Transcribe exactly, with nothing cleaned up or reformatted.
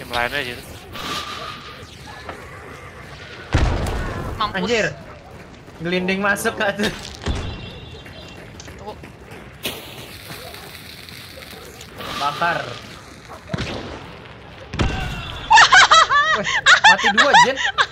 tim lainnya gitu. Mampus. Anjir. Gelinding masuk kak tuh. Tunggu. Bakar. Weh, mati dua Jen.